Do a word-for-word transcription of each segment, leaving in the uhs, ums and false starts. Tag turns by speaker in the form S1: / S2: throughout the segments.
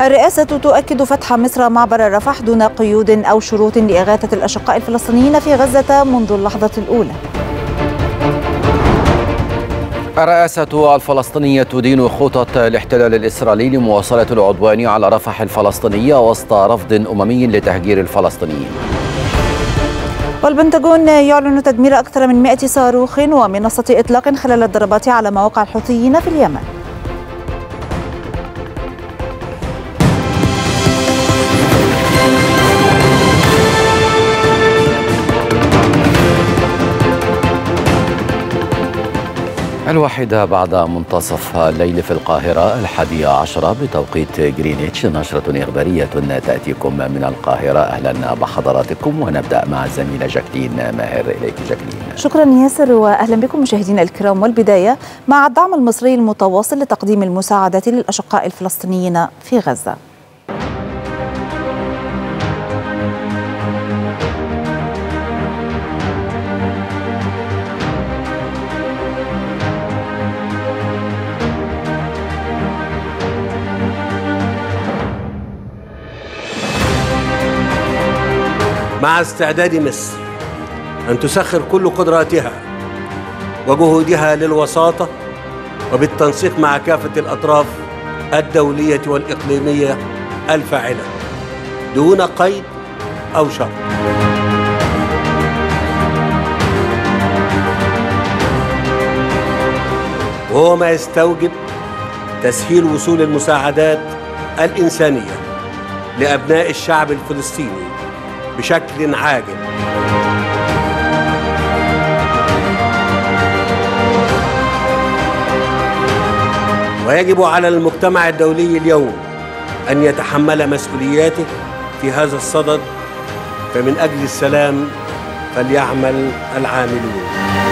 S1: الرئاسة تؤكد فتح مصر معبر رفح دون قيود أو شروط لإغاثة الأشقاء الفلسطينيين في غزة منذ اللحظة الأولى.
S2: الرئاسة الفلسطينية تدين خطط الاحتلال الإسرائيلي لمواصلة العدوان على رفح الفلسطينية وسط رفض أممي لتهجير الفلسطينيين.
S1: والبنتاغون يعلن تدمير أكثر من مئة صاروخ ومنصة إطلاق خلال الضربات على مواقع الحوثيين في اليمن.
S2: الواحدة بعد منتصف الليل في القاهرة، الحادية عشرة بتوقيت جرينتش، نشرة إخبارية تأتيكم من القاهرة. أهلا بحضراتكم، ونبدأ مع الزميلة جاكلين ماهر. إليك جاكلين.
S1: شكرا ياسر، وأهلا بكم مشاهدينا الكرام. والبداية مع الدعم المصري المتواصل لتقديم المساعدات للأشقاء الفلسطينيين في غزة.
S3: مع استعداد مصر أن تسخر كل قدراتها وجهودها للوساطة وبالتنسيق مع كافة الأطراف الدولية والإقليمية الفاعلة دون قيد أو شرط. وهو ما يستوجب تسهيل وصول المساعدات الإنسانية لأبناء الشعب الفلسطيني بشكل عاجل. ويجب على المجتمع الدولي اليوم أن يتحمل مسؤولياته في هذا الصدد، فمن أجل السلام فليعمل العاملون.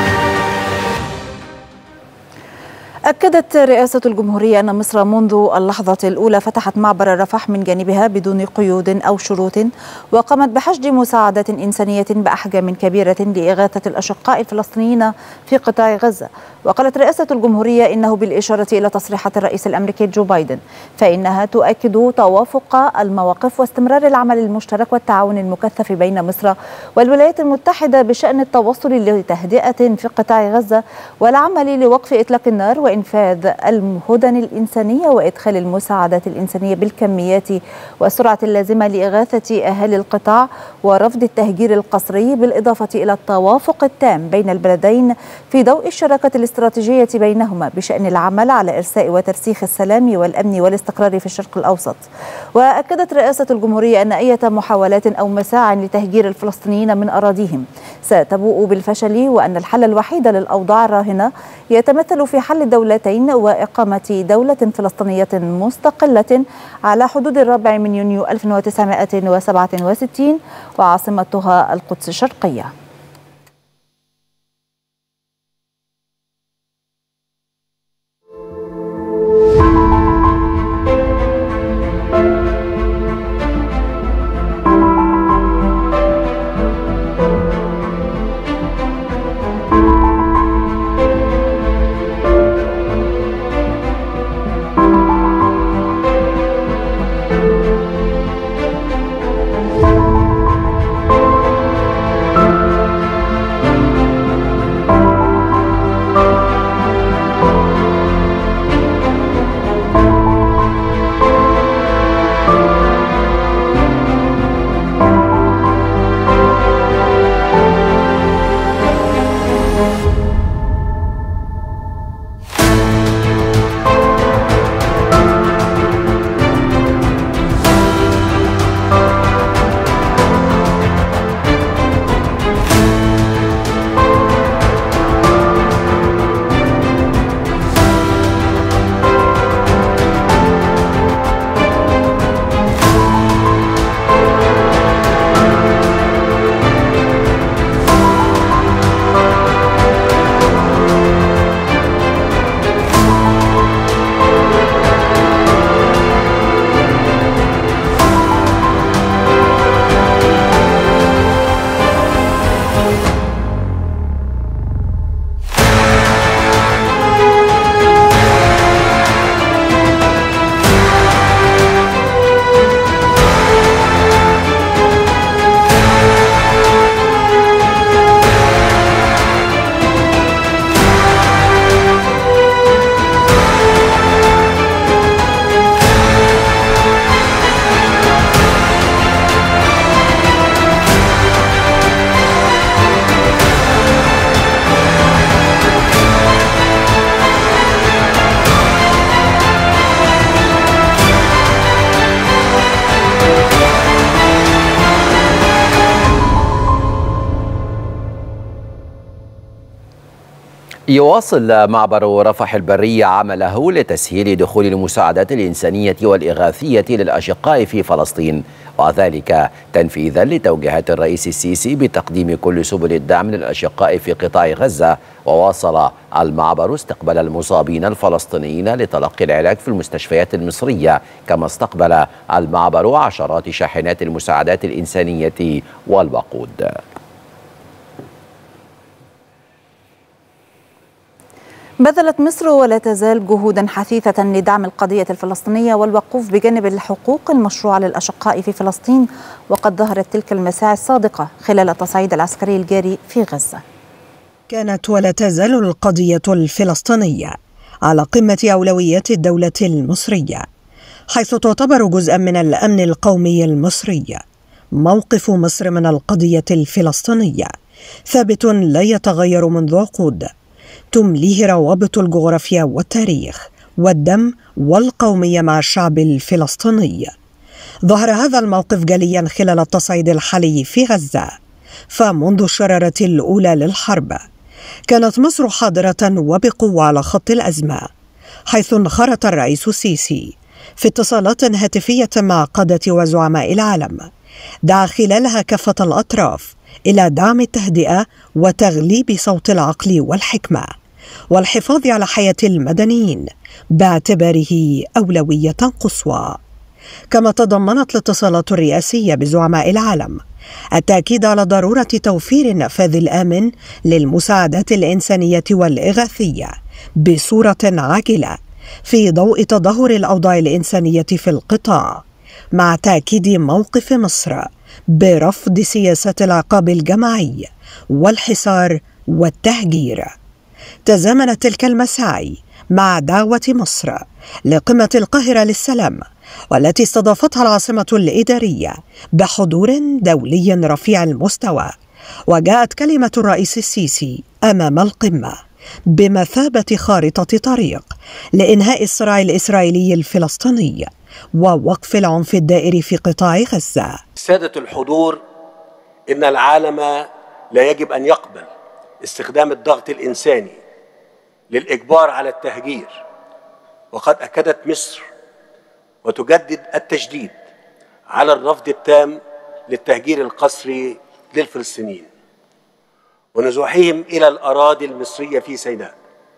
S1: أكدت رئاسة الجمهورية أن مصر منذ اللحظة الأولى فتحت معبر رفح من جانبها بدون قيود أو شروط، وقامت بحشد مساعدات إنسانية بأحجام كبيرة لإغاثة الأشقاء الفلسطينيين في قطاع غزة. وقالت رئاسة الجمهورية إنه بالإشارة إلى تصريحات الرئيس الأمريكي جو بايدن، فإنها تؤكد توافق المواقف واستمرار العمل المشترك والتعاون المكثف بين مصر والولايات المتحدة بشأن التوصل لتهدئة في قطاع غزة والعمل لوقف إطلاق النار وإنفاذ الهدن الإنسانية وإدخال المساعدات الإنسانية بالكميات والسرعة اللازمة لإغاثة أهالي القطاع ورفض التهجير القسري، بالإضافة إلى التوافق التام بين البلدين في ضوء الشراكة الاستراتيجية بينهما بشأن العمل على إرساء وترسيخ السلام والأمن والاستقرار في الشرق الأوسط. وأكدت رئاسة الجمهورية أن أي محاولات أو مساع لتهجير الفلسطينيين من أراضيهم ستبوء بالفشل، وأن الحل الوحيد للأوضاع الراهنة يتمثل في حل دولتين وإقامة دولة فلسطينية مستقلة على حدود الرابع من يونيو ألف وتسعمائة وسبعة وستين وعاصمتها القدس الشرقية.
S2: يواصل معبر رفح البري عمله لتسهيل دخول المساعدات الإنسانية والإغاثية للأشقاء في فلسطين، وذلك تنفيذا لتوجيهات الرئيس السيسي بتقديم كل سبل الدعم للأشقاء في قطاع غزة. وواصل المعبر استقبال المصابين الفلسطينيين لتلقي العلاج في المستشفيات المصرية، كما استقبل المعبر عشرات شاحنات المساعدات الإنسانية والوقود.
S1: بذلت مصر ولا تزال جهودا حثيثة لدعم القضية الفلسطينية والوقوف بجانب الحقوق المشروعة للأشقاء في فلسطين، وقد ظهرت تلك المساعي الصادقة خلال التصعيد العسكري الجاري في غزة.
S4: كانت ولا تزال القضية الفلسطينية على قمة أولويات الدولة المصرية، حيث تعتبر جزءا من الأمن القومي المصري. موقف مصر من القضية الفلسطينية ثابت لا يتغير منذ عقود، تمليه روابط الجغرافيا والتاريخ والدم والقومية مع الشعب الفلسطيني. ظهر هذا الموقف جليا خلال التصعيد الحالي في غزة، فمنذ الشرارة الأولى للحرب كانت مصر حاضرة وبقوة على خط الأزمة، حيث انخرط الرئيس السيسي في اتصالات هاتفية مع قادة وزعماء العالم دعا خلالها كافة الأطراف إلى دعم التهدئة وتغليب صوت العقل والحكمة والحفاظ على حياة المدنيين باعتباره أولوية قصوى. كما تضمنت الاتصالات الرئاسية بزعماء العالم التأكيد على ضرورة توفير النفاذ الآمن للمساعدات الإنسانية والإغاثية بصورة عاجلة في ضوء تدهور الأوضاع الإنسانية في القطاع، مع تأكيد موقف مصر برفض سياسة العقاب الجماعي والحصار والتهجير. تزامنت تلك المساعي مع دعوة مصر لقمة القاهرة للسلام، والتي استضافتها العاصمة الإدارية بحضور دولي رفيع المستوى، وجاءت كلمة الرئيس السيسي أمام القمة بمثابة خارطة طريق لإنهاء الصراع الإسرائيلي الفلسطيني ووقف العنف الدائري في قطاع غزة.
S3: سادة الحضور، إن العالم لا يجب أن يقبل استخدام الضغط الإنساني للإجبار على التهجير، وقد أكدت مصر وتجدد التجديد على الرفض التام للتهجير القسري للفلسطينيين ونزوحهم إلى الأراضي المصرية في سيناء،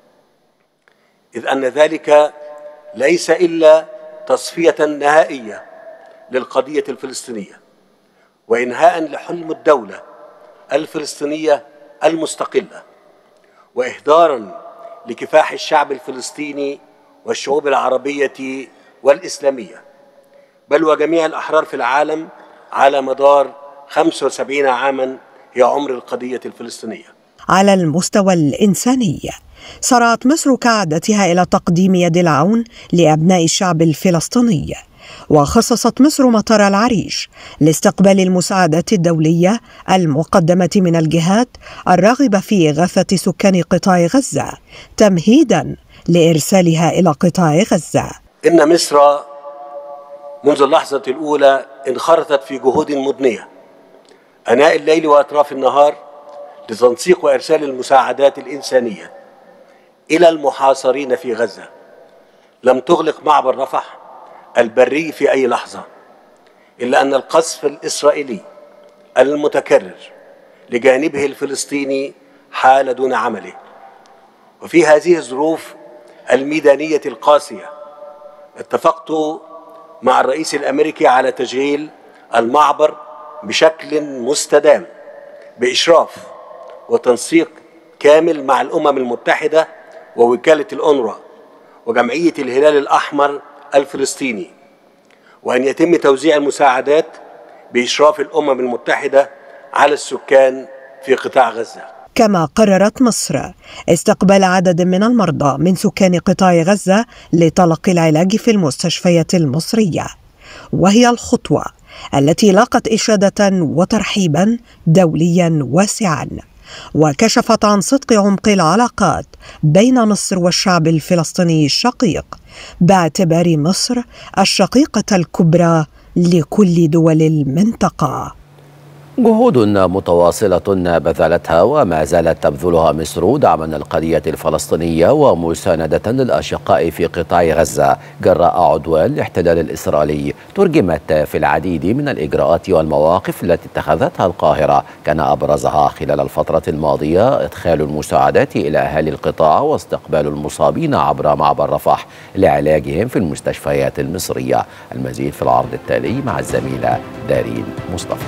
S3: إذ أن ذلك ليس إلا تصفية نهائية للقضية الفلسطينية وإنهاء لحلم الدولة الفلسطينية المستقلة، وإهدارا لكفاح الشعب الفلسطيني والشعوب العربية والإسلامية، بل وجميع الأحرار في العالم على مدار خمسة وسبعين عاما هي عمر القضية الفلسطينية.
S4: على المستوى الإنساني سارعت مصر كعادتها إلى تقديم يد العون لأبناء الشعب الفلسطيني، وخصصت مصر مطار العريش لاستقبال المساعدات الدولية المقدمة من الجهات الراغبة في إغاثة سكان قطاع غزة تمهيدا لإرسالها إلى قطاع غزة.
S3: إن مصر منذ اللحظة الأولى انخرطت في جهود مضنية أناء الليل وأطراف النهار لتنسيق وإرسال المساعدات الإنسانية إلى المحاصرين في غزة. لم تغلق معبر رفح البري في أي لحظة، إلا أن القصف الإسرائيلي المتكرر لجانبه الفلسطيني حال دون عمله. وفي هذه الظروف الميدانية القاسية اتفقت مع الرئيس الأمريكي على تشغيل المعبر بشكل مستدام بإشراف وتنسيق كامل مع الأمم المتحدة ووكالة الأونروا وجمعية الهلال الأحمر الفلسطيني، وأن يتم توزيع المساعدات بإشراف الأمم المتحدة على السكان في قطاع غزة.
S4: كما قررت مصر استقبال عدد من المرضى من سكان قطاع غزة لتلقي العلاج في المستشفيات المصرية، وهي الخطوة التي لاقت إشادة وترحيبا دوليا واسعا، وكشفت عن صدق عمق العلاقات بين مصر والشعب الفلسطيني الشقيق، باعتبار مصر الشقيقة الكبرى لكل دول المنطقة.
S2: جهود متواصلة بذلتها وما زالت تبذلها مصر دعما للقضية الفلسطينية ومساندة للأشقاء في قطاع غزة جراء عدوان الاحتلال الإسرائيلي ترجمت في العديد من الإجراءات والمواقف التي اتخذتها القاهرة، كان أبرزها خلال الفترة الماضية إدخال المساعدات إلى أهالي القطاع واستقبال المصابين عبر معبر رفح لعلاجهم في المستشفيات المصرية. المزيد في العرض التالي مع الزميلة دارين مصطفى.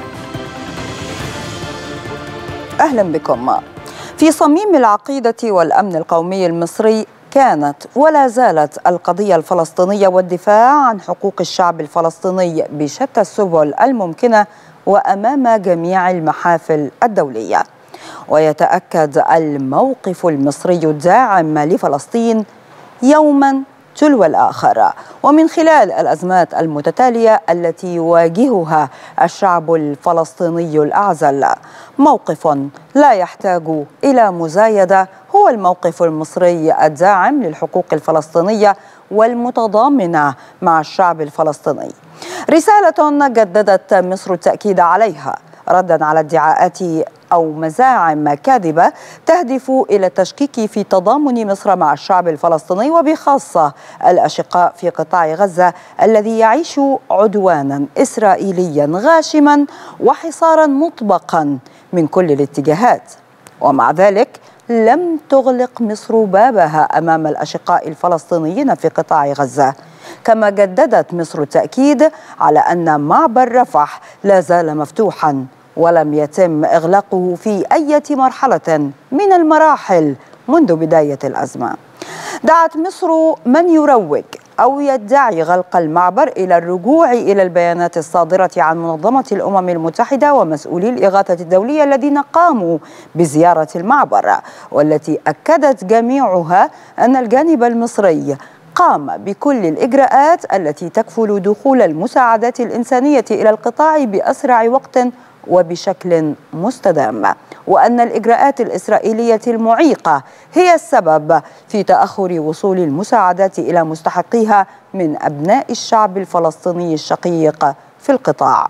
S5: أهلا بكم. في صميم العقيدة والأمن القومي المصري كانت ولا زالت القضية الفلسطينية والدفاع عن حقوق الشعب الفلسطيني بشتى السبل الممكنة وأمام جميع المحافل الدولية. ويتأكد الموقف المصري الداعم لفلسطين يوما تلو الآخر ومن خلال الأزمات المتتالية التي يواجهها الشعب الفلسطيني الأعزل. موقف لا يحتاج إلى مزايدة هو الموقف المصري الداعم للحقوق الفلسطينية والمتضامنة مع الشعب الفلسطيني. رسالة جددت مصر التأكيد عليها ردا على ادعاءات أو مزاعم كاذبة تهدف إلى التشكيك في تضامن مصر مع الشعب الفلسطيني وبخاصة الأشقاء في قطاع غزة الذي يعيش عدوانا إسرائيليا غاشما وحصارا مطبقا من كل الاتجاهات. ومع ذلك لم تغلق مصر بابها أمام الأشقاء الفلسطينيين في قطاع غزة، كما جددت مصر التأكيد على أن معبر رفح لا زال مفتوحا ولم يتم إغلاقه في أي مرحلة من المراحل منذ بداية الأزمة. دعت مصر من يروج أو يدعي غلق المعبر إلى الرجوع إلى البيانات الصادرة عن منظمة الأمم المتحدة ومسؤولي الإغاثة الدولية الذين قاموا بزيارة المعبر، والتي أكدت جميعها أن الجانب المصري قام بكل الإجراءات التي تكفل دخول المساعدات الإنسانية إلى القطاع بأسرع وقت وبشكل مستدام، وأن الإجراءات الإسرائيلية المعيقة هي السبب في تأخر وصول المساعدات إلى مستحقيها من أبناء الشعب الفلسطيني الشقيق في القطاع.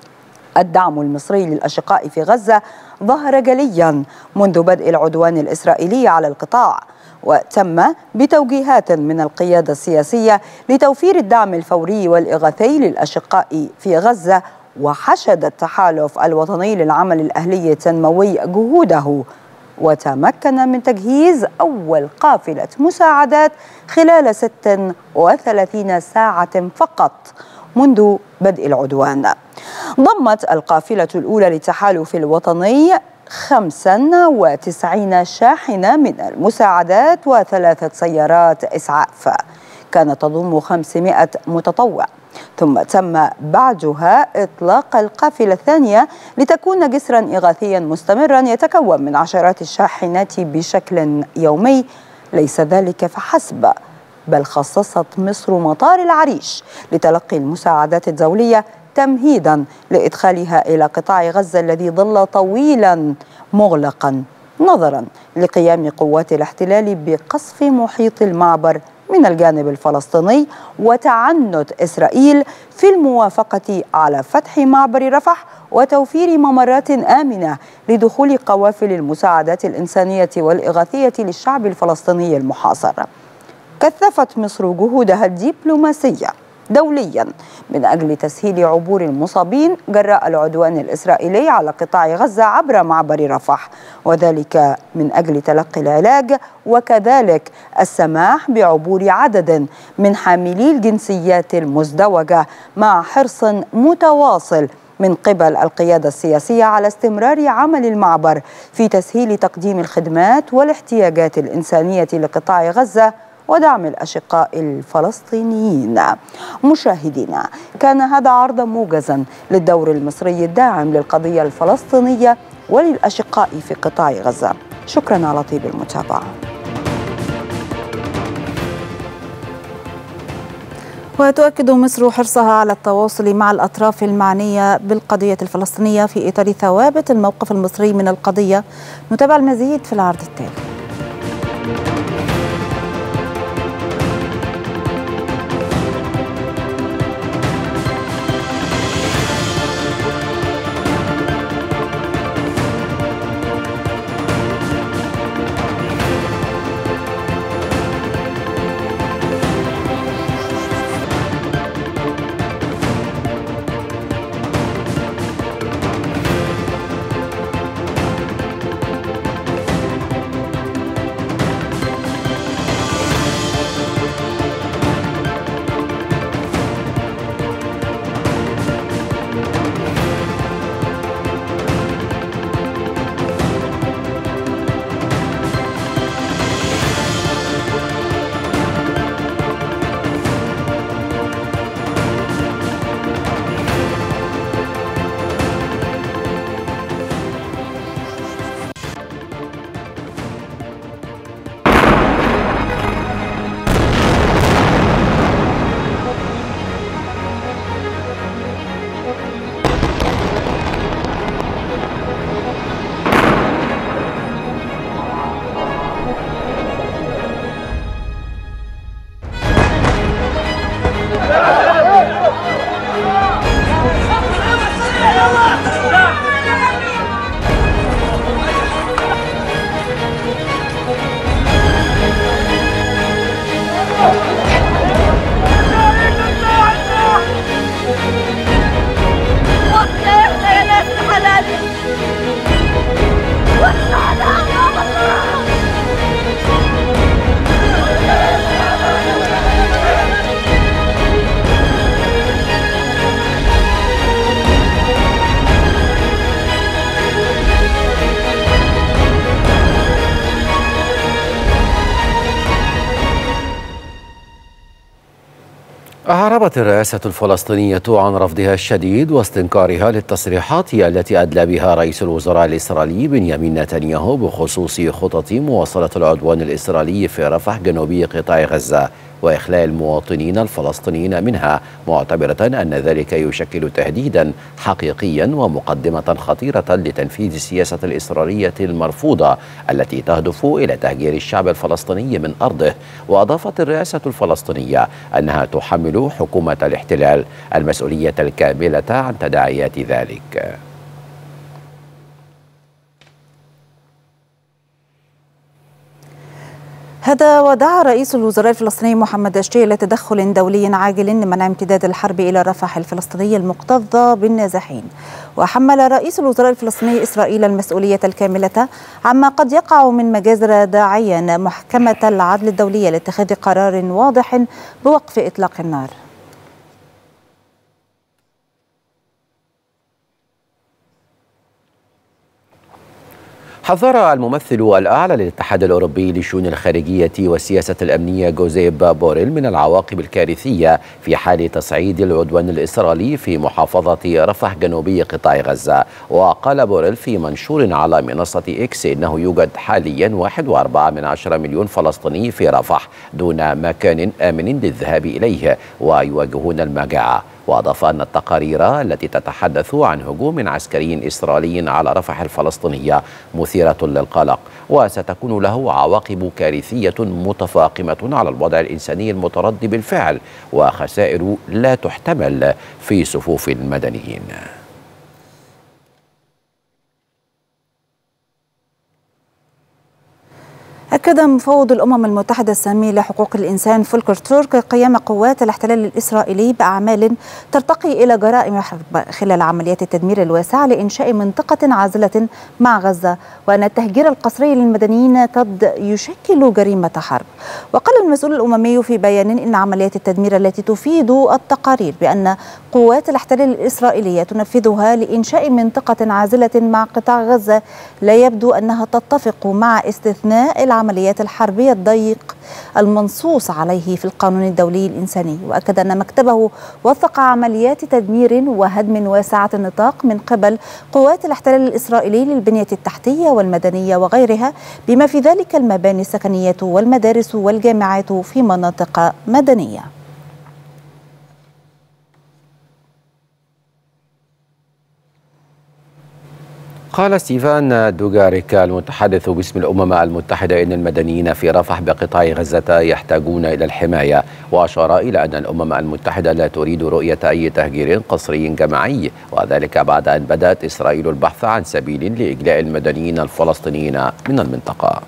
S5: الدعم المصري للأشقاء في غزة ظهر جليا منذ بدء العدوان الإسرائيلي على القطاع، وتم بتوجيهات من القيادة السياسية لتوفير الدعم الفوري والإغاثي للأشقاء في غزة. وحشد التحالف الوطني للعمل الأهلي التنموي جهوده وتمكن من تجهيز أول قافلة مساعدات خلال ست وثلاثين ساعة فقط منذ بدء العدوان. ضمت القافلة الأولى للتحالف الوطني خمسة وتسعين شاحنة من المساعدات وثلاثة سيارات إسعاف، كانت تضم خمسمائة متطوع، ثم تم بعدها إطلاق القافلة الثانية لتكون جسرا إغاثيا مستمرا يتكون من عشرات الشاحنات بشكل يومي. ليس ذلك فحسب، بل خصصت مصر مطار العريش لتلقي المساعدات الدولية تمهيدا لإدخالها إلى قطاع غزة الذي ظل طويلا مغلقا نظرا لقيام قوات الاحتلال بقصف محيط المعبر من الجانب الفلسطيني وتعنت إسرائيل في الموافقة على فتح معبر رفح وتوفير ممرات آمنة لدخول قوافل المساعدات الإنسانية والإغاثية للشعب الفلسطيني المحاصر. كثفت مصر جهودها الدبلوماسية دوليا من أجل تسهيل عبور المصابين جراء العدوان الإسرائيلي على قطاع غزة عبر معبر رفح، وذلك من أجل تلقي العلاج وكذلك السماح بعبور عدد من حاملي الجنسيات المزدوجة، مع حرص متواصل من قبل القيادة السياسية على استمرار عمل المعبر في تسهيل تقديم الخدمات والاحتياجات الإنسانية لقطاع غزة ودعم الأشقاء الفلسطينيين. مشاهدينا، كان هذا عرضا موجزا للدور المصري الداعم للقضية الفلسطينية وللأشقاء في قطاع غزة. شكرا على طيب المتابعة.
S1: وتؤكد مصر حرصها على التواصل مع الأطراف المعنية بالقضية الفلسطينية في إطار ثوابت الموقف المصري من القضية. نتابع المزيد في العرض التالي.
S2: أعربت الرئاسة الفلسطينية عن رفضها الشديد واستنكارها للتصريحات التي أدلى بها رئيس الوزراء الإسرائيلي بنيامين نتنياهو بخصوص خطط مواصلة العدوان الإسرائيلي في رفح جنوبي قطاع غزة وإخلاء المواطنين الفلسطينيين منها، معتبرة أن ذلك يشكل تهديدا حقيقيا ومقدمة خطيرة لتنفيذ السياسة الإسرائيلية المرفوضة التي تهدف إلى تهجير الشعب الفلسطيني من أرضه. وأضافت الرئاسة الفلسطينية أنها تحمل حكومة الاحتلال المسؤولية الكاملة عن تداعيات ذلك.
S1: هذا ودعا رئيس الوزراء الفلسطيني محمد الشتي إلى تدخل دولي عاجل لمنع امتداد الحرب إلى رفح الفلسطيني المكتظة بالنازحين. وحمل رئيس الوزراء الفلسطيني إسرائيل المسؤولية الكاملة عما قد يقع من مجازر، داعيا محكمة العدل الدولية لاتخاذ قرار واضح بوقف إطلاق النار.
S2: حذر الممثل الأعلى للاتحاد الأوروبي للشؤون الخارجية والسياسة الأمنية جوزيب بوريل من العواقب الكارثية في حال تصعيد العدوان الإسرائيلي في محافظة رفح جنوبي قطاع غزة. وقال بوريل في منشور على منصة إكس إنه يوجد حاليا واحد وأربعة من عشرة مليون فلسطيني في رفح دون مكان آمن للذهاب إليه ويواجهون المجاعة. وأضاف أن التقارير التي تتحدث عن هجوم عسكري إسرائيلي على رفح الفلسطينية مثيرة للقلق وستكون له عواقب كارثية متفاقمة على الوضع الإنساني المتردي بالفعل وخسائر لا تحتمل في صفوف المدنيين.
S1: أكد مفوض الأمم المتحدة السامي لحقوق الإنسان فولكر تورك قيام قوات الاحتلال الإسرائيلي بأعمال ترتقي إلى جرائم حرب خلال عمليات التدمير الواسعة لإنشاء منطقة عازلة مع غزة، وأن التهجير القسري للمدنيين قد يشكل جريمة حرب. وقال المسؤول الأممي في بيان إن عمليات التدمير التي تفيد التقارير بأن قوات الاحتلال الإسرائيلية تنفذها لإنشاء منطقة عازلة مع قطاع غزة لا يبدو أنها تتفق مع استثناء العمليات الحربية الضيق المنصوص عليه في القانون الدولي الإنساني. وأكد أن مكتبه وثق عمليات تدمير وهدم واسعة النطاق من قبل قوات الاحتلال الإسرائيلي للبنية التحتية والمدنية وغيرها، بما في ذلك المباني السكنية والمدارس والجامعات في مناطق مدنية.
S2: قال ستيفان دوغاريك المتحدث باسم الأمم المتحدة إن المدنيين في رفح بقطاع غزة يحتاجون إلى الحماية، وأشار إلى أن الأمم المتحدة لا تريد رؤية أي تهجير قسري جماعي، وذلك بعد أن بدأت إسرائيل البحث عن سبيل لإجلاء المدنيين الفلسطينيين من المنطقة.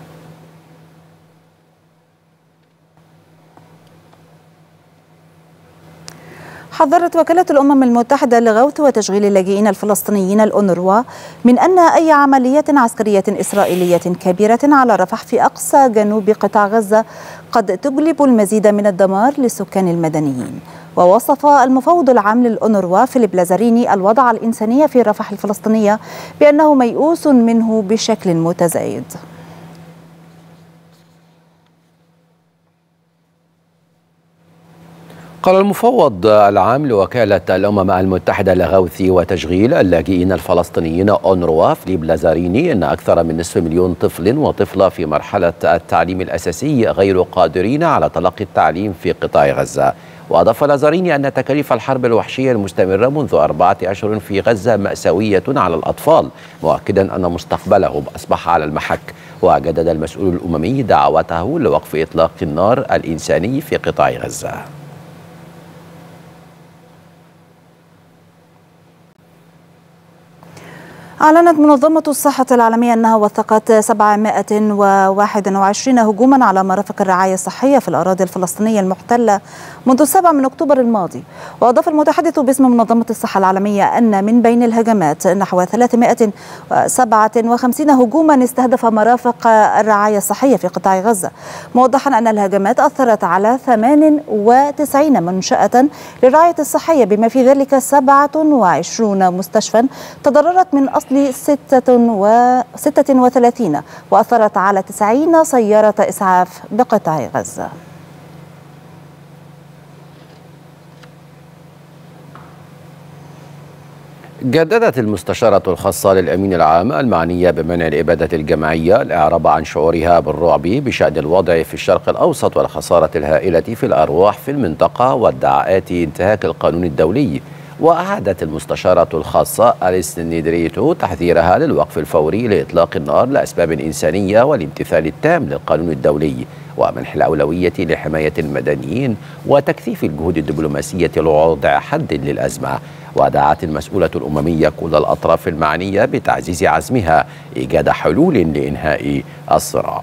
S1: حذرت وكالة الأمم المتحدة لغوث وتشغيل اللاجئين الفلسطينيين الأونروا من أن أي عملية عسكرية إسرائيلية كبيرة على رفح في أقصى جنوب قطاع غزة قد تجلب المزيد من الدمار للسكان المدنيين. ووصف المفوض العام للأونروا فيليب لازاريني الوضع الإنساني في رفح الفلسطينية بأنه ميؤوس منه بشكل متزايد.
S2: قال المفوض العام لوكالة الأمم المتحدة لغوث وتشغيل اللاجئين الفلسطينيين أونروا فيليب لازاريني أن أكثر من نصف مليون طفل وطفلة في مرحلة التعليم الأساسي غير قادرين على تلقي التعليم في قطاع غزة. وأضاف لازاريني أن تكاليف الحرب الوحشية المستمرة منذ أربعة أشهر في غزة مأساوية على الأطفال، مؤكدا أن مستقبلهم أصبح على المحك. وجدد المسؤول الأممي دعوته لوقف إطلاق النار الإنساني في قطاع غزة.
S1: أعلنت منظمة الصحة العالمية أنها وثقت سبعمائة وواحد وعشرين هجوما على مرافق الرعاية الصحية في الأراضي الفلسطينية المحتلة منذ السابع من أكتوبر الماضي. وأضاف المتحدث باسم منظمة الصحة العالمية أن من بين الهجمات نحو ثلاثمائة وسبعة وخمسين هجوما استهدف مرافق الرعاية الصحية في قطاع غزة، موضحا أن الهجمات أثرت على ثمان وتسعين منشأة للرعاية الصحية، بما في ذلك سبعة وعشرين مستشفى تضررت من أصل ستة وستة وثلاثين، وأثرت على تسعين سيارة إسعاف بقطاع غزة.
S2: جددت المستشارة الخاصة للأمين العام المعنية بمنع الإبادة الجماعية الإعراب عن شعورها بالرعب بشأن الوضع في الشرق الأوسط والخسارة الهائلة في الأرواح في المنطقة وادعاءات انتهاك القانون الدولي. وأعادت المستشارة الخاصة أليس نيدريتو تحذيرها للوقف الفوري لإطلاق النار لأسباب إنسانية والامتثال التام للقانون الدولي ومنح الأولوية لحماية المدنيين وتكثيف الجهود الدبلوماسية لوضع حد للأزمة. ودعت المسؤولة الأممية كل الأطراف المعنية بتعزيز عزمها إيجاد حلول لإنهاء الصراع.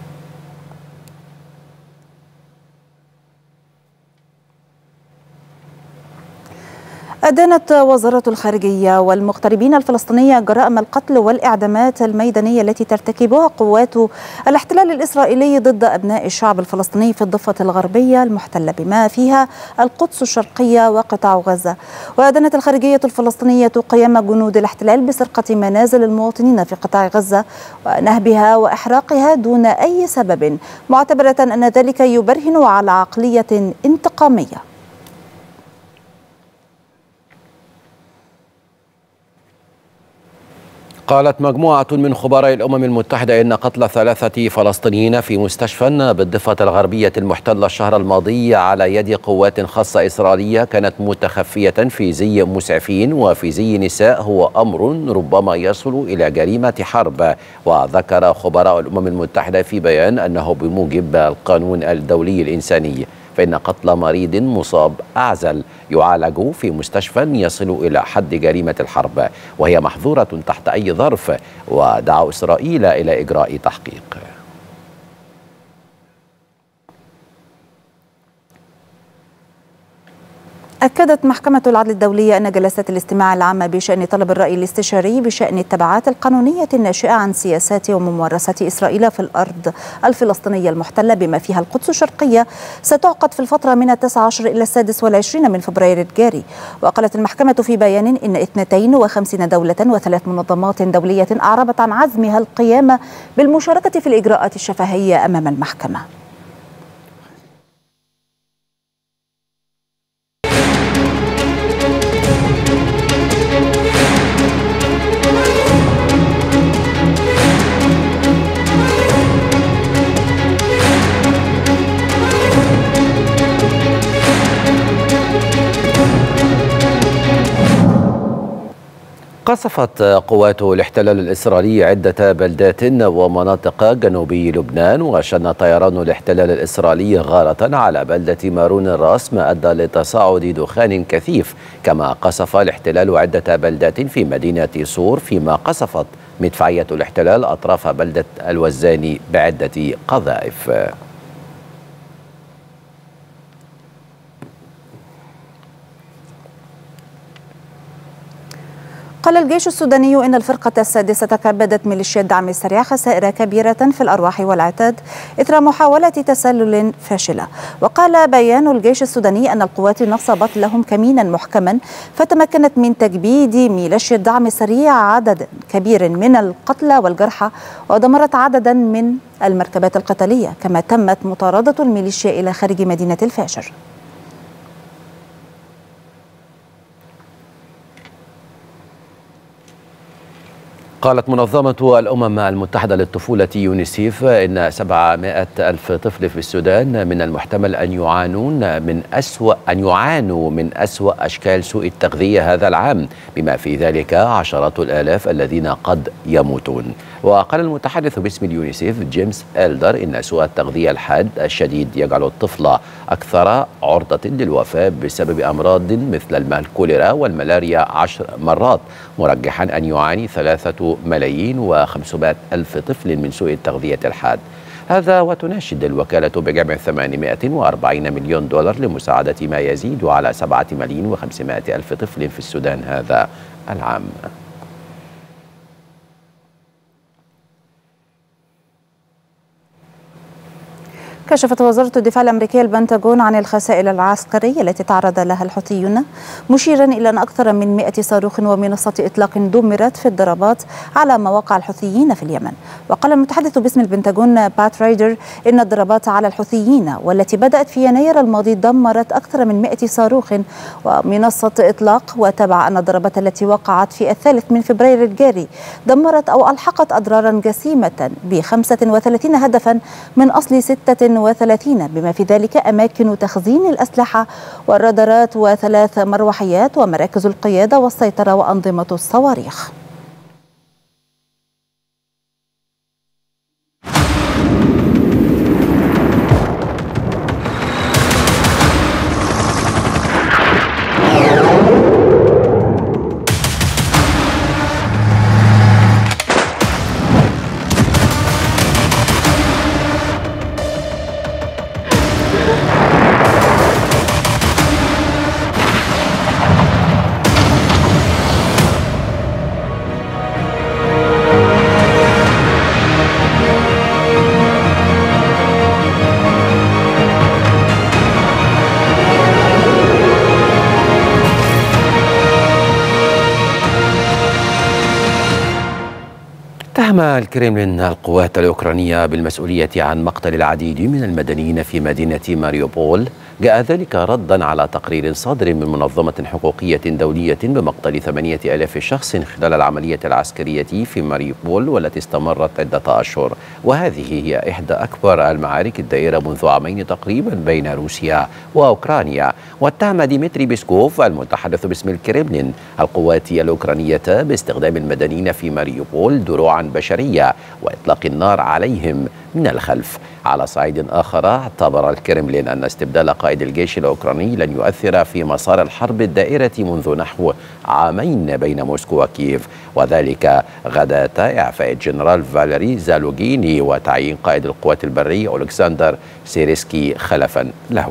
S1: أدانت وزارة الخارجية والمغتربين الفلسطينية جرائم القتل والإعدامات الميدانية التي ترتكبها قوات الاحتلال الإسرائيلي ضد أبناء الشعب الفلسطيني في الضفة الغربية المحتلة بما فيها القدس الشرقية وقطاع غزة. وأدانت الخارجية الفلسطينية قيام جنود الاحتلال بسرقة منازل المواطنين في قطاع غزة ونهبها وإحراقها دون أي سبب، معتبرة أن ذلك يبرهن على عقلية انتقامية.
S2: قالت مجموعة من خبراء الأمم المتحدة إن قتل ثلاثة فلسطينيين في مستشفى بالضفة الغربية المحتلة الشهر الماضي على يد قوات خاصة إسرائيلية كانت متخفية في زي مسعفين وفي زي نساء هو أمر ربما يصل إلى جريمة حرب. وذكر خبراء الأمم المتحدة في بيان أنه بموجب القانون الدولي الإنساني فإن قتل مريض مصاب أعزل يعالج في مستشفى يصل إلى حد جريمة الحرب وهي محظورة تحت أي ظرف، ودعوا إسرائيل إلى إجراء تحقيق.
S1: أكدت محكمة العدل الدولية أن جلسات الاستماع العامة بشأن طلب الرأي الاستشاري بشأن التبعات القانونية الناشئة عن سياسات وممارسات إسرائيل في الأرض الفلسطينية المحتلة بما فيها القدس الشرقية ستعقد في الفترة من التاسع عشر إلى السادس والعشرين من فبراير الجاري. وقالت المحكمة في بيان إن اثنتين وخمسين دولة وثلاث منظمات دولية أعربت عن عزمها القيام بالمشاركة في الإجراءات الشفهية أمام المحكمة.
S2: قصفت قوات الاحتلال الإسرائيلي عدة بلدات ومناطق جنوبي لبنان، وشن طيران الاحتلال الإسرائيلي غارة على بلدة مارون الراس ما أدى لتصاعد دخان كثيف. كما قصف الاحتلال عدة بلدات في مدينة صور، فيما قصفت مدفعية الاحتلال أطراف بلدة الوزاني بعدة قذائف.
S1: قال الجيش السوداني إن الفرقة السادسة كبدت ميليشيا الدعم السريع خسائر كبيرة في الأرواح والعتاد إثر محاولة تسلل فاشلة. وقال بيان الجيش السوداني أن القوات نصبت لهم كمينا محكما فتمكنت من تجبيد ميليشيا الدعم السريع عدد كبير من القتلى والجرحى ودمرت عددا من المركبات القتالية، كما تمت مطاردة الميليشيا إلى خارج مدينة الفاشر.
S2: قالت منظمة الأمم المتحدة للطفولة يونيسيف إن سبعمائة ألف طفل في السودان من المحتمل أن يعانون من أسوأ أن يعانوا من أسوأ أشكال سوء التغذية هذا العام، بما في ذلك عشرات الآلاف الذين قد يموتون. وقال المتحدث باسم اليونيسيف جيمس إلدر إن سوء التغذية الحاد الشديد يجعل الطفل أكثر عرضة للوفاة بسبب أمراض مثل الكوليرا والملاريا عشر مرات، مرجحا أن يعاني ثلاثة ملايين وخمسمائة ألف طفل من سوء التغذية الحاد. هذا وتناشد الوكالة بجمع ثمانمائة وأربعين مليون دولار لمساعدة ما يزيد على سبعة ملايين وخمسمائة ألف طفل في السودان هذا العام.
S1: كشفت وزارة الدفاع الأمريكية البنتاغون عن الخسائر العسكرية التي تعرض لها الحوثيون، مشيرا إلى أن أكثر من مئة صاروخ ومنصة إطلاق دمرت في الضربات على مواقع الحوثيين في اليمن. وقال المتحدث باسم البنتاغون بات رايدر إن الضربات على الحوثيين والتي بدأت في يناير الماضي دمرت أكثر من مئة صاروخ ومنصة إطلاق، وتبع أن الضربات التي وقعت في الثالث من فبراير الجاري دمرت أو ألحقت أضرارا جسيمة ب خمسة وثلاثين هدفا من أصل ستة وثلاثين، بما في ذلك أماكن تخزين الأسلحة والرادارات وثلاث مروحيات ومراكز القيادة والسيطرة وأنظمة الصواريخ.
S2: اتهم الكريملين القوات الأوكرانية بالمسؤولية عن مقتل العديد من المدنيين في مدينة ماريوبول. جاء ذلك ردا على تقرير صادر من منظمة حقوقية دولية بمقتل ثمانية آلاف شخص خلال العملية العسكرية في ماريوبول والتي استمرت عدة أشهر، وهذه هي إحدى أكبر المعارك الدائرة منذ عامين تقريبا بين روسيا وأوكرانيا. واتهم ديمتري بيسكوف المتحدث باسم الكريملين القوات الأوكرانية باستخدام المدنيين في ماريوبول دروعا بشرية وإطلاق النار عليهم من الخلف. على صعيد آخر، اعتبر الكريملين أن استبدال قائد الجيش الأوكراني لن يؤثر في مسار الحرب الدائرة منذ نحو عامين بين موسكو وكييف، وذلك غداة إعفاء الجنرال فاليري زالوغيني وتعيين قائد القوات البرية أولكسندر سيرسكي خلفا له.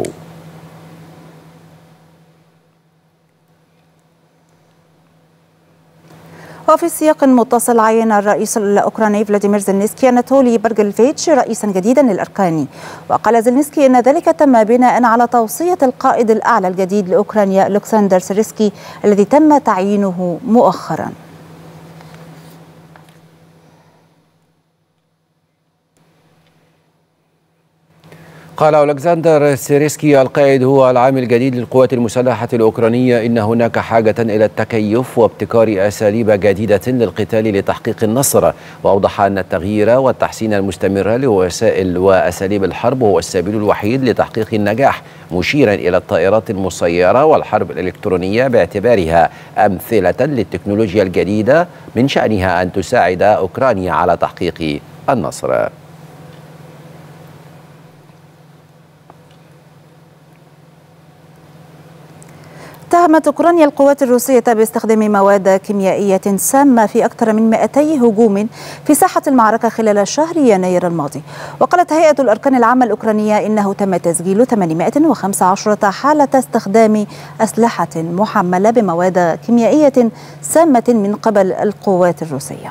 S1: وفي سياق متصل، عين الرئيس الأوكراني فلاديمير زيلينسكي أناتولي برغلفيتش رئيسا جديدا للأركان. وقال زيلينسكي أن ذلك تم بناء على توصية القائد الأعلى الجديد لأوكرانيا ألكسندر سيرسكي الذي تم تعيينه مؤخرا.
S2: قال ألكسندر سيرسكي القائد هو العام الجديد للقوات المسلحة الأوكرانية إن هناك حاجة إلى التكيف وابتكار أساليب جديدة للقتال لتحقيق النصر. وأوضح أن التغيير والتحسين المستمر لوسائل وأساليب الحرب هو السبيل الوحيد لتحقيق النجاح، مشيرا إلى الطائرات المسيرة والحرب الإلكترونية باعتبارها أمثلة للتكنولوجيا الجديدة من شأنها أن تساعد أوكرانيا على تحقيق النصر.
S1: اتهمت أوكرانيا القوات الروسية باستخدام مواد كيميائية سامة في أكثر من مئتي هجوم في ساحة المعركة خلال شهر يناير الماضي. وقالت هيئة الأركان العامة الأوكرانية إنه تم تسجيل ثمانمئة وخمسة عشر حالة استخدام أسلحة محملة بمواد كيميائية سامة من قبل القوات الروسية.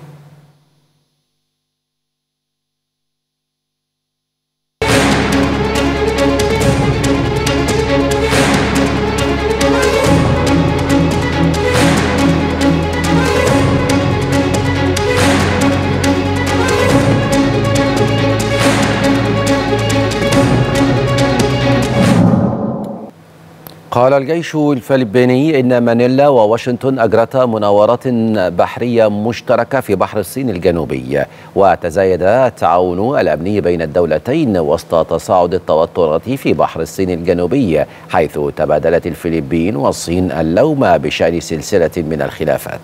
S2: قال الجيش الفلبيني إن مانيلا وواشنطن أجرتا مناورات بحرية مشتركة في بحر الصين الجنوبي، وتزايد التعاون الأمني بين الدولتين وسط تصاعد التوترات في بحر الصين الجنوبي، حيث تبادلت الفلبين والصين اللوم بشأن سلسلة من الخلافات.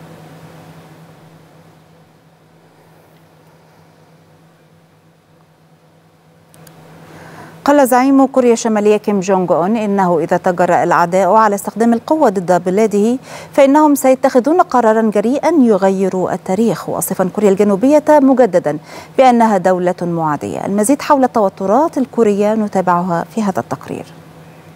S1: قال زعيم كوريا الشمالية كيم جونغ أون إنه إذا تجرأ الأعداء على استخدام القوة ضد بلاده فإنهم سيتخذون قرارا جريئا يغير التاريخ، واصفا كوريا الجنوبية مجددا بأنها دولة معادية. المزيد حول التوترات الكورية نتابعها في هذا التقرير.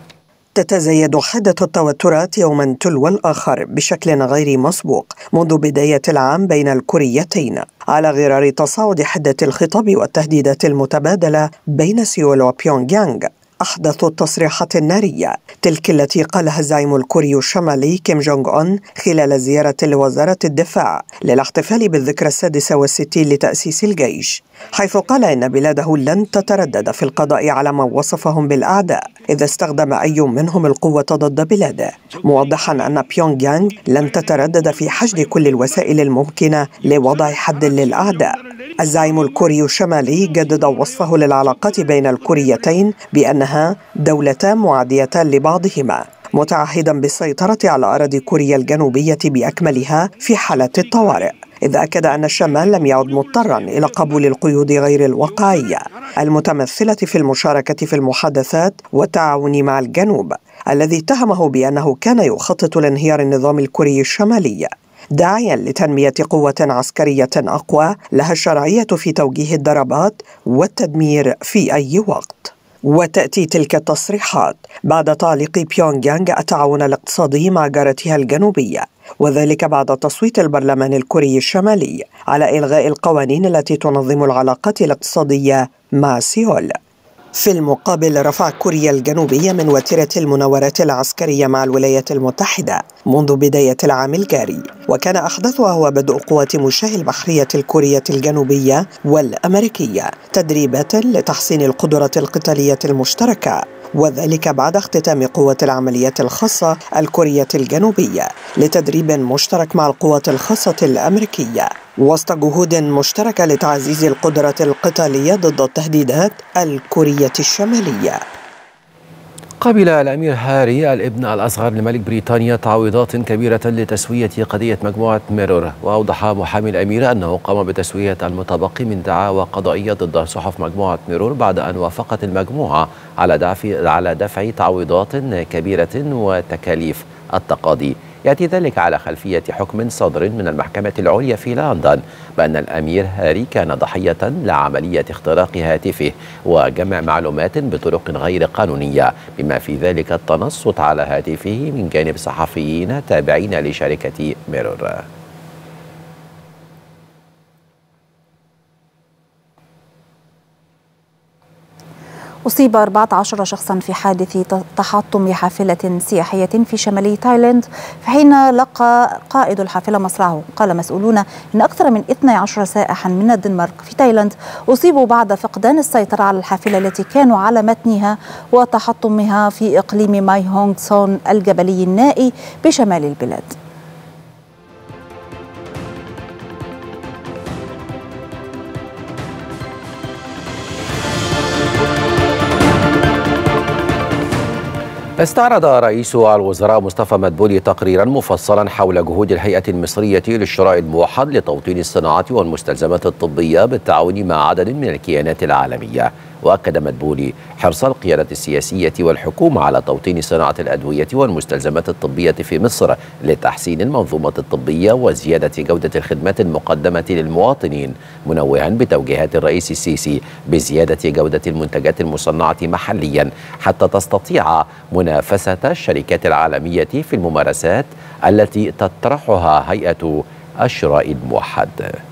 S4: تتزايد حدة التوترات يوما تلو الآخر بشكل غير مسبوق منذ بداية العام بين الكوريتين، على غرار تصاعد حدة الخطاب والتهديدات المتبادلة بين سيول وبيونغ يانغ. أحدث التصريحات النارية تلك التي قالها الزعيم الكوري الشمالي كيم جونغ أون خلال زيارة لوزارة الدفاع للاحتفال بالذكرى السادسة والستين لتأسيس الجيش، حيث قال إن بلاده لن تتردد في القضاء على من وصفهم بالأعداء إذا استخدم أي منهم القوة ضد بلاده، موضحا أن بيونغ يانغ لن تتردد في حشد كل الوسائل الممكنة لوضع حد للأعداء. الزعيم الكوري الشمالي جدد وصفه للعلاقات بين الكوريتين بأنها دولتان معاديتان لبعضهما، متعهدا بالسيطرة على أراضي كوريا الجنوبية بأكملها في حالة الطوارئ، إذ أكد أن الشمال لم يعد مضطرا إلى قبول القيود غير الواقعية المتمثلة في المشاركة في المحادثات والتعاون مع الجنوب الذي اتهمه بأنه كان يخطط لانهيار النظام الكوري الشمالي، داعيا لتنمية قوة عسكرية أقوى لها الشرعية في توجيه الضربات والتدمير في أي وقت. وتأتي تلك التصريحات بعد تعليق بيونغ يانغ التعاون الاقتصادي مع جارتها الجنوبية، وذلك بعد تصويت البرلمان الكوري الشمالي على إلغاء القوانين التي تنظم العلاقات الاقتصادية مع سيول. في المقابل، رفع كوريا الجنوبية من وتيرة المناورات العسكرية مع الولايات المتحدة منذ بداية العام الجاري، وكان أحدثها هو بدء قوات مشاة البحرية الكورية الجنوبية والأمريكية تدريبات لتحسين القدرة القتالية المشتركة، وذلك بعد اختتام قوة العمليات الخاصة الكورية الجنوبية لتدريب مشترك مع القوات الخاصة الأمريكية، وسط جهود مشتركة لتعزيز القدرة القتالية ضد التهديدات الكورية الشمالية.
S2: قبل الأمير هاري الابن الأصغر لملك بريطانيا تعويضات كبيرة لتسوية قضية مجموعة ميرور، وأوضح محامي الأمير أنه قام بتسوية المتبقي من دعاوى قضائية ضد صحف مجموعة ميرور بعد أن وافقت المجموعة على دفع على دفع تعويضات كبيرة وتكاليف التقاضي. يأتي ذلك على خلفية حكم صادر من المحكمة العليا في لندن بأن الأمير هاري كان ضحية لعملية اختراق هاتفه وجمع معلومات بطرق غير قانونية، بما في ذلك التنصت على هاتفه من جانب صحفيين تابعين لشركة ميرور.
S1: أصيب أربعة عشر شخصا في حادث تحطم حافلة سياحية في شمالي تايلاند في حين لقى قائد الحافلة مصرعه. قال مسؤولون إن أكثر من اثني عشر سائحا من الدنمارك في تايلاند أصيبوا بعد فقدان السيطرة على الحافلة التي كانوا على متنها وتحطمها في إقليم ماي هونغ سون الجبلي النائي بشمال البلاد.
S2: استعرض رئيس الوزراء مصطفى مدبولي تقريرا مفصلا حول جهود الهيئة المصرية للشراء الموحد لتوطين الصناعات والمستلزمات الطبية بالتعاون مع عدد من الكيانات العالمية. وأكد مدبولي حرص القيادة السياسية والحكومة على توطين صناعة الأدوية والمستلزمات الطبية في مصر لتحسين المنظومة الطبية وزيادة جودة الخدمات المقدمة للمواطنين، منوعا بتوجيهات الرئيس السيسي بزيادة جودة المنتجات المصنعة محليا حتى تستطيع منافسة الشركات العالمية في الممارسات التي تطرحها هيئة الشراء الموحد.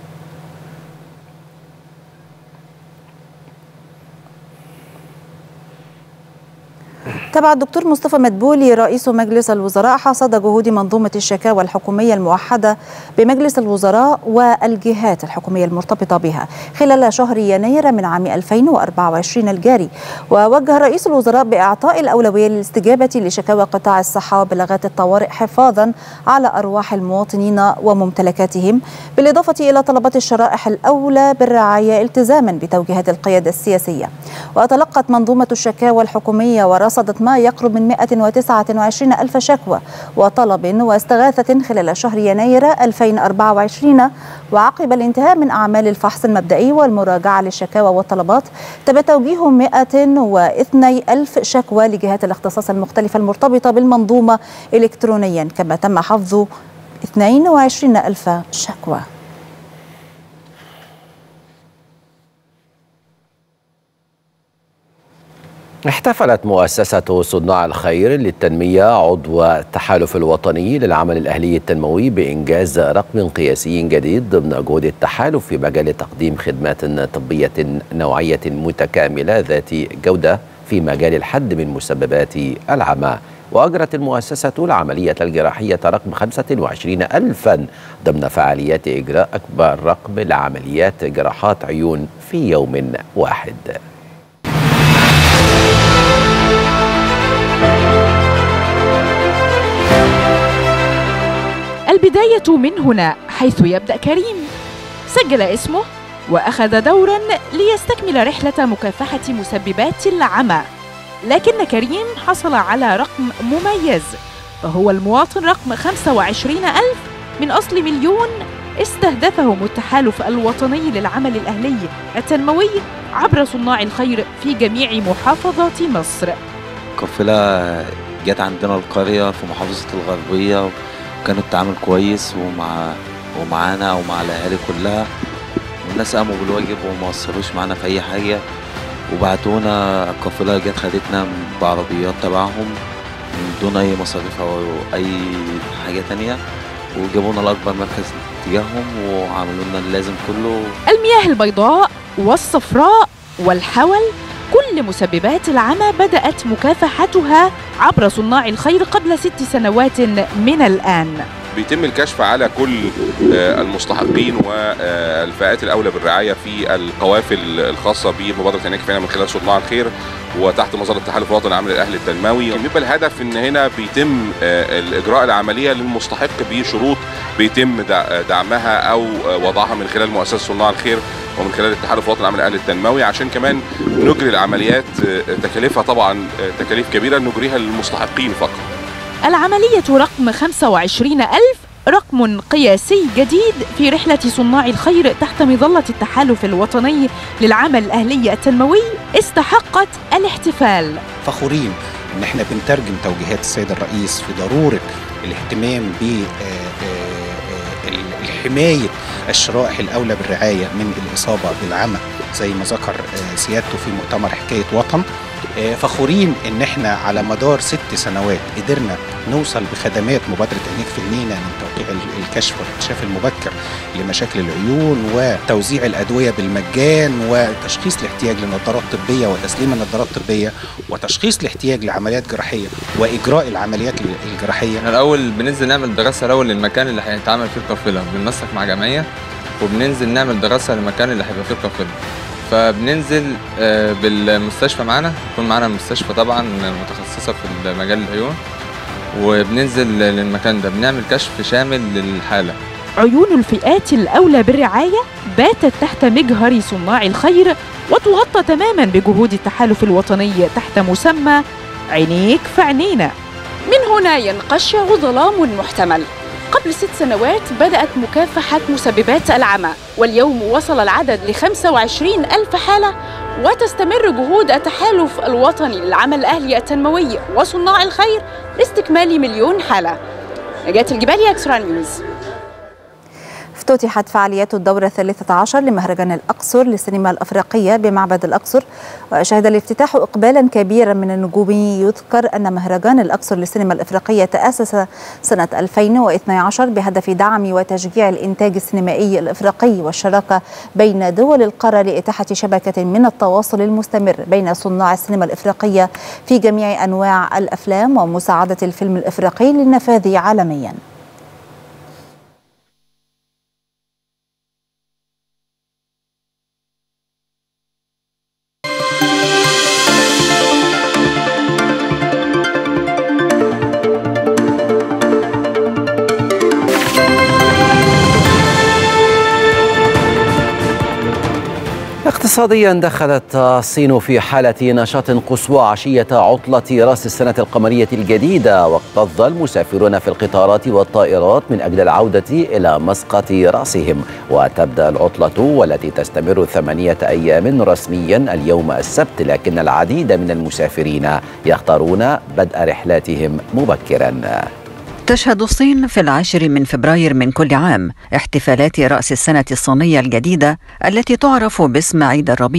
S1: تابع الدكتور مصطفى مدبولي رئيس مجلس الوزراء حصاد جهود منظومة الشكاوى الحكومية الموحدة بمجلس الوزراء والجهات الحكومية المرتبطة بها خلال شهر يناير من عام ألفين وأربعة وعشرين الجاري. ووجه رئيس الوزراء بإعطاء الأولوية للاستجابة لشكاوى قطاع الصحة وبلاغات الطوارئ حفاظا على أرواح المواطنين وممتلكاتهم، بالإضافة إلى طلبات الشرائح الأولى بالرعاية التزاما بتوجيهات القيادة السياسية. وتلقت منظومة الشكاوى الحكومية ورصدت ما يقرب من مئة وتسعة وعشرين ألف شكوى وطلب واستغاثة خلال شهر يناير ألفين وأربعة وعشرين. وعقب الانتهاء من أعمال الفحص المبدئي والمراجعة للشكاوى والطلبات تم توجيه مئة واثنين ألف شكوى لجهات الاختصاص المختلفة المرتبطة بالمنظومة إلكترونيا، كما تم حفظ اثنين وعشرين ألف شكوى.
S2: احتفلت مؤسسة صناع الخير للتنمية عضو التحالف الوطني للعمل الأهلي التنموي بإنجاز رقم قياسي جديد ضمن جهود التحالف في مجال تقديم خدمات طبية نوعية متكاملة ذات جودة في مجال الحد من مسببات العمى. وأجرت المؤسسة العملية الجراحية رقم خمسة وعشرين ألفا ضمن فعاليات إجراء أكبر رقم لعمليات جراحات عيون في يوم واحد.
S6: البداية من هنا حيث يبدأ كريم. سجل اسمه وأخذ دورا ليستكمل رحلة مكافحة مسببات العمى، لكن كريم حصل على رقم مميز، فهو المواطن رقم خمسة وعشرين ألف من أصل مليون استهدفهم التحالف الوطني للعمل الأهلي التنموي عبر صناع الخير في جميع محافظات مصر.
S7: قافلة جت عندنا القرية في محافظة الغربية، وكان التعامل كويس ومع ومعانا ومع الأهالي كلها، والناس قاموا بالواجب وما قصروش معانا في أي حاجة، وبعتونا القافلة جت خدتنا بعربيات تبعهم من دون أي مصاريف أو أي حاجة تانية، وجابونا لأكبر مركز تجاههم وعملوا لنا اللازم كله.
S6: المياه البيضاء والصفراء والحول، كل مسببات العمى بدأت مكافحتها عبر صناع الخير قبل ست سنوات من الآن.
S8: بيتم الكشف على كل المستحقين والفئات الأولى بالرعاية في القوافل الخاصة بمبادرة عينيك في عينك من خلال صناع الخير وتحت مظلة التحالف الوطني للعمل الأهلي التنموي. بيبقى الهدف إن هنا بيتم الإجراء العملية للمستحق بشروط بيتم دعمها أو وضعها من خلال مؤسسة صناع الخير ومن خلال التحالف الوطني للعمل الأهلي التنموي، عشان كمان نجري العمليات تكاليفها طبعا تكاليف كبيرة نجريها للمستحقين فقط.
S6: العملية رقم خمسة وعشرين ألف رقم قياسي جديد في رحلة صناع الخير تحت مظلة التحالف الوطني للعمل الأهلي التنموي استحقت الاحتفال.
S9: فخورين ان احنا بنترجم توجيهات السيد الرئيس في ضرورة الاهتمام بحماية الشرائح الأولى بالرعاية من الإصابة بالعمى زي ما ذكر سيادته في مؤتمر حكاية وطن. فخورين ان احنا على مدار ست سنوات قدرنا نوصل بخدمات مبادرة عينيك في عينينا من توقيع الكشف والاكتشاف المبكر لمشاكل العيون وتوزيع الأدوية بالمجان وتشخيص الاحتياج لنظارات طبية وتسليم النظارات الطبية وتشخيص الاحتياج لعمليات جراحية وإجراء العمليات الجراحية.
S10: الأول بننزل نعمل دراسة الأول للمكان اللي هيتعمل فيه القافلة، بننسق مع جمعية وبننزل نعمل دراسة للمكان اللي هيبقى فيه القافلة. فبننزل بالمستشفى معانا، يكون معانا مستشفى طبعا متخصصة في مجال العيون، وبننزل للمكان ده بنعمل كشف شامل للحالة.
S6: عيون الفئات الأولى بالرعاية باتت تحت مجهر صناع الخير وتغطى تماما بجهود التحالف الوطني تحت مسمى عينيك في عينينا. من هنا ينقشع ظلام محتمل. قبل ست سنوات بدأت مكافحة مسببات العمى، واليوم وصل العدد ل خمسة وعشرين ألف حالة، وتستمر جهود التحالف الوطني للعمل الأهلي التنموي وصناع الخير لاستكمال مليون حالة. نجاة الجبالي، اكسترا نيوز.
S1: افتتحت فعاليات الدورة الثالثة عشر لمهرجان الأقصر للسينما الأفريقية بمعبد الأقصر، وشهد الافتتاح إقبالا كبيرا من النجوم. يذكر أن مهرجان الأقصر للسينما الأفريقية تأسس سنة ألفين واثني عشر بهدف دعم وتشجيع الإنتاج السينمائي الأفريقي والشراكة بين دول القارة لإتاحة شبكة من التواصل المستمر بين صناع السينما الأفريقية في جميع أنواع الأفلام ومساعدة الفيلم الأفريقي للنفاذ عالميا.
S2: اقتصاديا، دخلت الصين في حالة نشاط قصوى عشية عطلة رأس السنة القمرية الجديدة، واكتظ المسافرون في القطارات والطائرات من أجل العودة إلى مسقط رأسهم. وتبدأ العطلة والتي تستمر ثمانية أيام رسميا اليوم السبت، لكن العديد من المسافرين يختارون بدء رحلاتهم مبكرا.
S11: تشهد الصين في العاشر من فبراير من كل عام احتفالات رأس السنة الصينية الجديدة التي تعرف باسم عيد الربيع،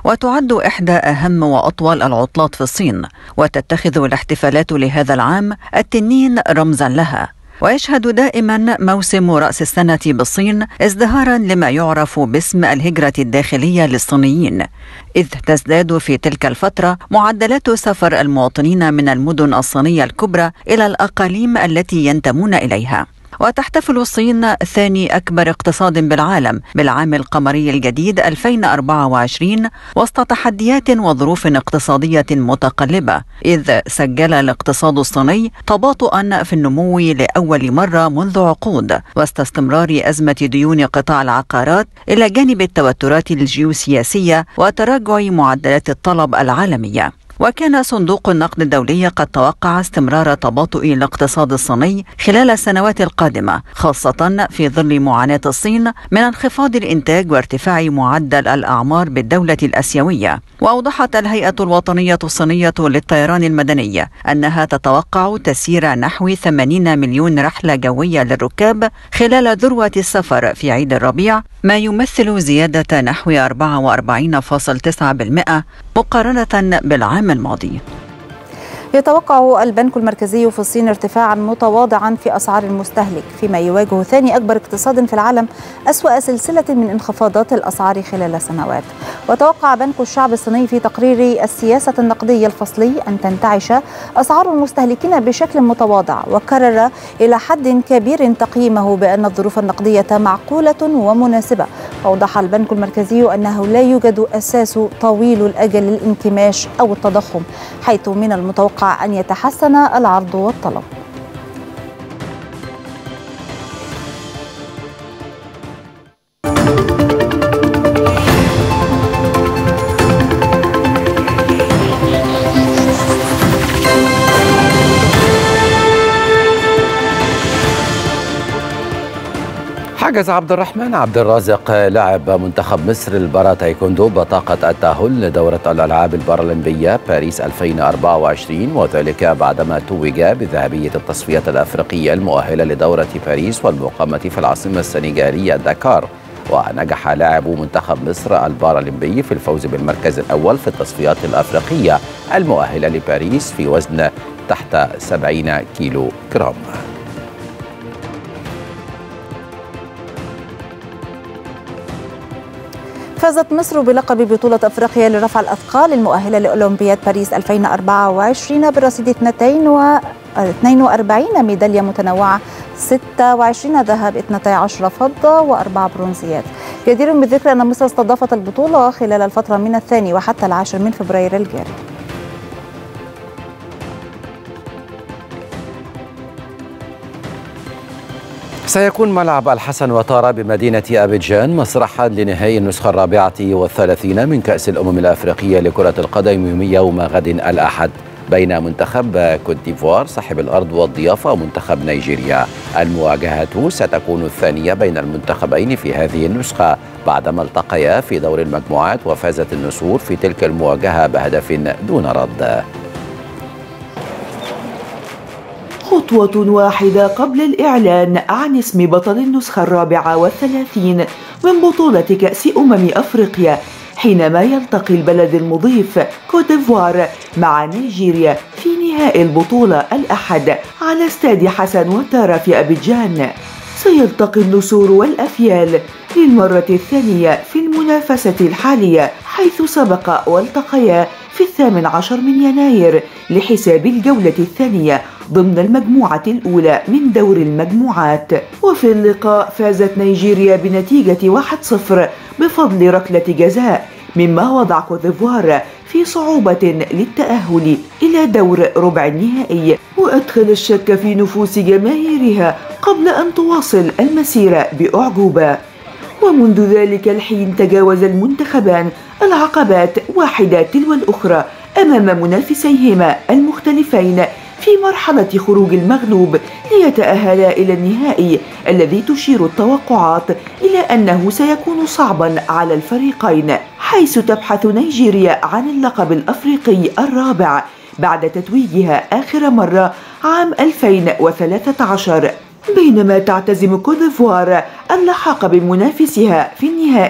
S11: وتعد إحدى أهم وأطول العطلات في الصين، وتتخذ الاحتفالات لهذا العام التنين رمزا لها. ويشهد دائما موسم رأس السنة بالصين ازدهارا لما يعرف باسم الهجرة الداخلية للصينيين، إذ تزداد في تلك الفترة معدلات سفر المواطنين من المدن الصينية الكبرى إلى الأقاليم التي ينتمون إليها. وتحتفل الصين ثاني أكبر اقتصاد بالعالم بالعام القمري الجديد ألفين وأربعة وعشرين وسط تحديات وظروف اقتصادية متقلبة، إذ سجل الاقتصاد الصيني تباطؤا في النمو لأول مرة منذ عقود وسط استمرار أزمة ديون قطاع العقارات إلى جانب التوترات الجيوسياسية وتراجع معدلات الطلب العالمية. وكان صندوق النقد الدولي قد توقع استمرار تباطؤ الاقتصاد الصيني خلال السنوات القادمة، خاصة في ظل معاناة الصين من انخفاض الإنتاج وارتفاع معدل الأعمار بالدولة الآسيوية. وأوضحت الهيئة الوطنية الصينية للطيران المدني أنها تتوقع تسيير نحو ثمانين مليون رحلة جوية للركاب خلال ذروة السفر في عيد الربيع، ما يمثل زيادة نحو أربعة وأربعين فاصلة تسعة بالمئة مقارنة بالعام الماضي.
S1: يتوقع البنك المركزي في الصين ارتفاعا متواضعا في أسعار المستهلك، فيما يواجه ثاني أكبر اقتصاد في العالم أسوأ سلسلة من انخفاضات الأسعار خلال سنوات. وتوقع بنك الشعب الصيني في تقرير السياسة النقدية الفصلي أن تنتعش أسعار المستهلكين بشكل متواضع، وكرر إلى حد كبير تقييمه بأن الظروف النقدية معقولة ومناسبة. أوضح البنك المركزي أنه لا يوجد أساس طويل الأجل للانكماش أو التضخم، حيث من المتوقع أن يتحسن العرض والطلب.
S2: حجز عبد الرحمن عبد الرازق لاعب منتخب مصر البارا تايكوندو بطاقة التأهل لدورة الألعاب البارالمبية باريس ألفين وأربعة وعشرين، وذلك بعدما توج بذهبية التصفيات الأفريقية المؤهلة لدورة باريس والمقامة في العاصمة السنغالية داكار. ونجح لاعب منتخب مصر البارالمبي في الفوز بالمركز الأول في التصفيات الأفريقية المؤهلة لباريس في وزن تحت سبعين كيلو جرام.
S1: فازت مصر بلقب بطولة أفريقيا لرفع الأثقال المؤهلة لأولمبياد باريس ألفين وأربعة وعشرين برصيد اثنين وأربعين ميدالية متنوعة، ستة وعشرين ذهب، اثنتي عشرة فضة وأربعة برونزيات. جدير بالذكر أن مصر استضافت البطولة خلال الفترة من الثاني وحتى العاشر من فبراير الجاري.
S2: سيكون ملعب الحسن وطارة بمدينة أبيجان مسرحا لنهائي النسخة الرابعة والثلاثين من كأس الأمم الأفريقية لكرة القدم يوم غد الأحد بين منتخب كوت ديفوار صاحب الأرض والضيافة ومنتخب نيجيريا. المواجهة ستكون الثانية بين المنتخبين في هذه النسخة بعدما التقيا في دور المجموعات وفازت النسور في تلك المواجهة بهدف دون رد.
S12: خطوة واحدة قبل الإعلان عن اسم بطل النسخة الرابعة والثلاثين من بطولة كأس أمم أفريقيا، حينما يلتقي البلد المضيف كوت ديفوار مع نيجيريا في نهائي البطولة الأحد على استاد حسن وطارة في أبيجان. سيلتقي النسور والأفيال للمرة الثانية في المنافسة الحالية، حيث سبق والتقيا في الثامن عشر من يناير لحساب الجولة الثانية ضمن المجموعة الأولى من دور المجموعات. وفي اللقاء فازت نيجيريا بنتيجة واحد صفر بفضل ركلة جزاء، مما وضع كوت ديفوار في صعوبة للتأهل إلى دور ربع النهائي، وأدخل الشك في نفوس جماهيرها قبل أن تواصل المسيرة بأعجوبة. ومنذ ذلك الحين تجاوز المنتخبان العقبات واحدة تلو الأخرى أمام منافسيهما المختلفين في مرحلة خروج المغلوب ليتأهلا إلى النهائي الذي تشير التوقعات إلى أنه سيكون صعبا على الفريقين، حيث تبحث نيجيريا عن اللقب الأفريقي الرابع بعد تتويجها آخر مرة عام ألفين وثلاثة عشر، بينما تعتزم كوت ديفوار اللحاق بمنافسها في النهائي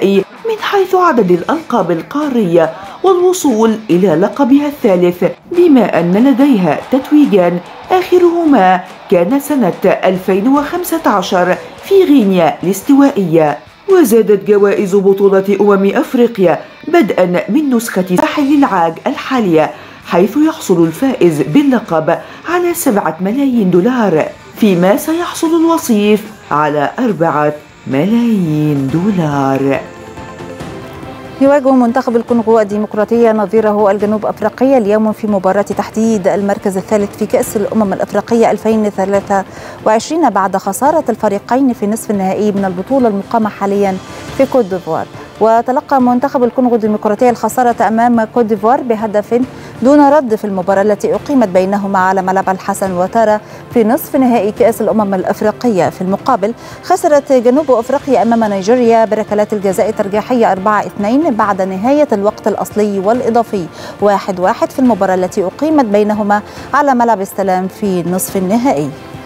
S12: من حيث عدد الألقاب القارية والوصول إلى لقبها الثالث، بما أن لديها تتويجان آخرهما كان سنة ألفين وخمسة عشر في غينيا الاستوائية. وزادت جوائز بطولة أمم أفريقيا بدءا من نسخة ساحل العاج الحالية، حيث يحصل الفائز باللقب على سبعة ملايين دولار، فيما سيحصل الوصيف على أربعة ملايين دولار.
S1: يواجه منتخب الكونغو الديمقراطية نظيره الجنوب أفريقيا اليوم في مباراة تحديد المركز الثالث في كأس الأمم الأفريقية ألفين وثلاثة وعشرين بعد خسارة الفريقين في نصف النهائي من البطولة المقامة حاليا في كوت ديفوار. وتلقى منتخب الكونغو الديمقراطية الخسارة أمام كوت ديفوار بهدف دون رد في المباراة التي أقيمت بينهما على ملعب الحسن وتارا في نصف نهائي كأس الأمم الأفريقية. في المقابل خسرت جنوب أفريقيا أمام نيجيريا بركلات الجزاء الترجيحية أربعة اثنين بعد نهاية الوقت الأصلي والإضافي واحد واحد في المباراة التي أقيمت بينهما على ملعب السلام في نصف النهائي.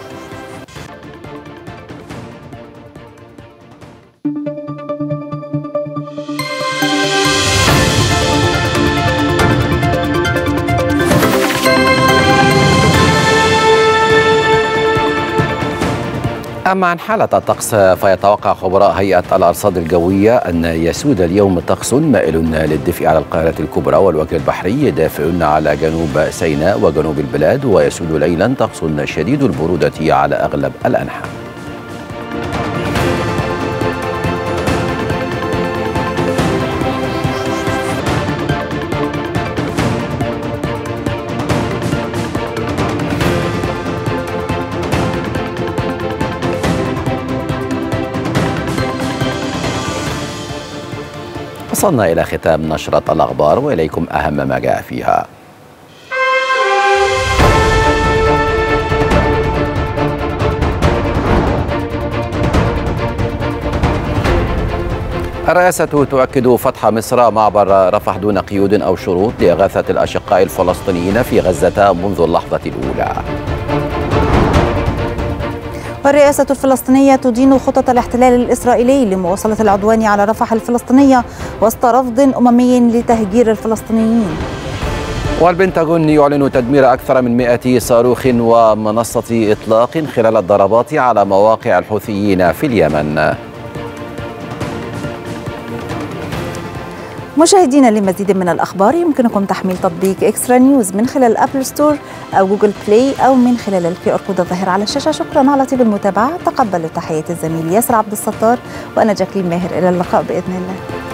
S2: أما عن حالة الطقس فيتوقع خبراء هيئة الأرصاد الجوية أن يسود اليوم طقس مائل للدفء على القاهرة الكبرى والوجه البحري، دافئ على جنوب سيناء وجنوب البلاد، ويسود ليلا طقس شديد البرودة على أغلب الأنحاء. وصلنا إلى ختام نشرة الأخبار وإليكم أهم ما جاء فيها. الرئاسة تؤكد فتح مصر معبر رفح دون قيود أو شروط لإغاثة الأشقاء الفلسطينيين في غزة منذ اللحظة الأولى.
S1: والرئاسة الفلسطينية تدين خطط الاحتلال الإسرائيلي لمواصلة العدوان على رفح الفلسطينية وسط رفض أممي لتهجير الفلسطينيين.
S2: والبنتاغون يعلن تدمير أكثر من مئة صاروخ ومنصة إطلاق خلال الضربات على مواقع الحوثيين في اليمن.
S1: مشاهدينا، لمزيد من الأخبار يمكنكم تحميل تطبيق إكسترا نيوز من خلال أبل ستور أو جوجل بلاي أو من خلال الكي آر كود الظاهر على الشاشة. شكرا على طيب المتابعة، تقبلوا تحية الزميل ياسر عبد الستار وأنا جاكلين ماهر، إلى اللقاء بإذن الله.